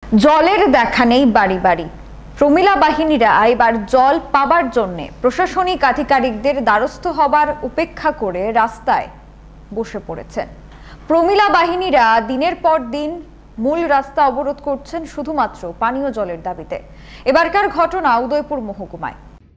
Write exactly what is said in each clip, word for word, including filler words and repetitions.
জলের দেখা নেই বাড়ি বাড়ি। প্রমিলা বাহিনীরা এবার জল পাবার জন্য প্রশাসনিক আধিকারিকদের দ্বারস্থ হবার উপেক্ষা করে রাস্তায় বসে পড়েছেন। প্রমিলা বাহিনীরা দিনের পর দিন মূল রাস্তা অবরোধ করছেন শুধুমাত্র পানীয় জলের দাবিতে। এবারকার ঘটনা উদয়পুর মহকুমায়।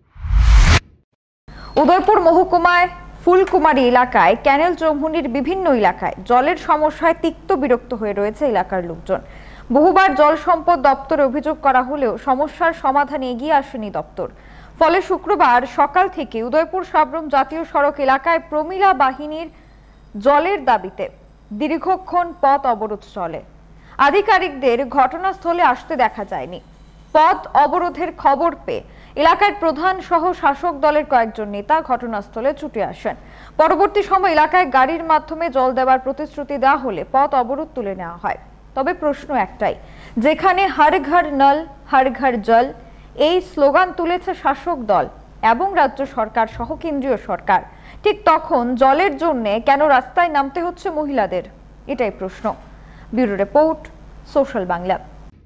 উদয়পুর মহকুমায় ফুলকুমারী এলাকায় ক্যানেল চৌমুহনীর বিভিন্ন এলাকায় জলের সমস্যায় তিক্ত বিরক্ত হয়ে রয়েছে এলাকার লোকজন। বহুবার জল সম্পদ দপ্তরে অভিযোগ করা হলেও সমস্যার সমাধানে এগিয়ে আসেনি দপ্তর। ফলে শুক্রবার সকাল থেকে উদয়পুর সাবরুম জাতীয় সড়ক এলাকায় প্রমিলা বাহিনীর জলের দাবিতে দীর্ঘক্ষণ পথ অবরোধ চলে। আধিকারিকদের ঘটনাস্থলে আসতে দেখা যায়নি। পথ অবরোধের খবর পেয়ে এলাকার প্রধান সহ শাসক দলের কয়েকজন নেতা ঘটনাস্থলে ছুটে আসেন। পরবর্তী সময় এলাকায় গাড়ির মাধ্যমে জল দেওয়ার প্রতিশ্রুতি দেওয়া হলে পথ অবরোধ তুলে নেওয়া হয়। তবে প্রশ্ন একটাই, যেখানে হর ঘর নল হর ঘর জল এই স্লোগান তুলেছে শাসক দল এবং রাজ্য সরকার সহ কেন্দ্রীয় সরকার, ঠিক তখন জলের জন্য কেন রাস্তায় নামতে হচ্ছে মহিলাদের? এটাই প্রশ্ন। Bureau report, social Bangla.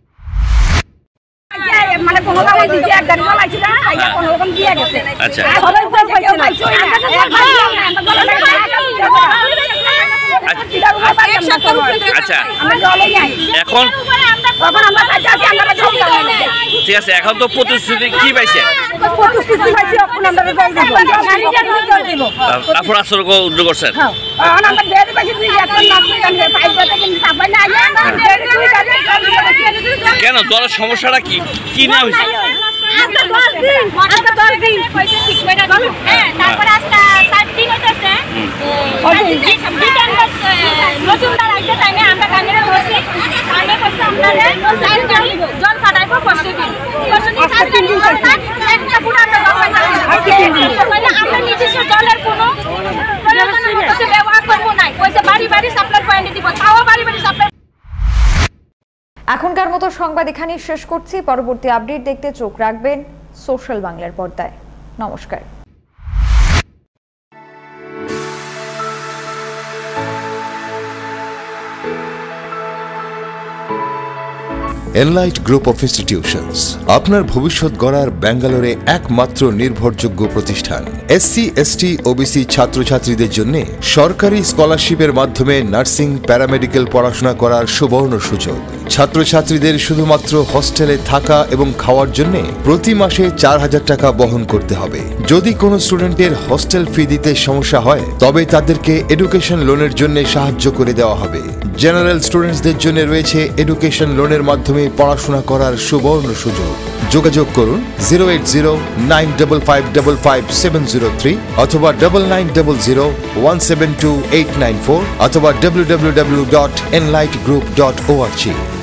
মানে কোনো কাগজ দিতে এক গাড়ি চালাইছি না, আইয়া কোনো রকম দিয়ে গেছে। আচ্ছা সবাই তো পাইছে না। আচ্ছা এখন তখন আমরা কাছে আছি, আমরা জল চালাই না। ঠিক আছে, এখন তো প্রতিশ্রুতি কি পাইছে? প্রতিশ্রুতি পাইছি এখন আমরা জল দেব, জল দেব। তারপর আসলে উদ্যোগ করছেন? হ্যাঁ, আমরা দেড় পাইছি দুই এখন নামতে জানবে পাইপ থেকে সাবাই না আইয়া কেন জলের সমস্যাটা কি কি না হইছে? আজকে দশ দিন আজকে দশ দিন পয়সা ঠিক করে দাও। হ্যাঁ, তারপর আজকে সাত দিন হইতাছে। নতুন দাঁড় আইছে তাই না, আমরা কানেরে বসে কানে বসে আমরা জল কাটাইব বসে দিন বসে দিন সাত দিন একটা পুরো আমরা জল কাটাই। আমরা নিজস্ব জলের কোনো প্রয়োজনের মতো ব্যবহার করবো না, পয়সা বাড়ি বাড়ি সাপ্লাই পয়েন্টে দিব, তাও বাড়ি বাড়ি সাপ্লাই। এখনকার মতো সংবাদ এখানেই শেষ করছি। পরবর্তী আপডেট দেখতে চোখ রাখবেন সোশ্যাল বাংলার পর্দায়। নমস্কার। এনলাইট গ্রুপ অফ ইনস্টিটিউশনস আপনার ভবিষ্যৎ গড়ার ব্যাঙ্গালোরে একমাত্র নির্ভরযোগ্য প্রতিষ্ঠান। এসসি এসটি ওবিসি ছাত্রছাত্রীদের জন্য সরকারি স্কলারশিপের মাধ্যমে নার্সিং প্যারামেডিক্যাল পড়াশোনা করার সুবর্ণ সুযোগ। ছাত্রছাত্রীদের শুধুমাত্র হস্টেলে থাকা এবং খাওয়ার জন্য প্রতি মাসে চার হাজার টাকা বহন করতে হবে। যদি কোনো স্টুডেন্টের হস্টেল ফি দিতে সমস্যা হয় তবে তাদেরকে এডুকেশন লোনের জন্য সাহায্য করে দেওয়া হবে। জেনারেল স্টুডেন্টসদের জন্য রয়েছে এডুকেশন লোনের মাধ্যমে পড়াশোনা করার সুবর্ণ সুযোগ। যোগাযোগ করুন zero eight zero nine double five double five seven zero three অথবা double nine double zero one seven two eight nine four অথবা W W W dot enlight group dot O R জি।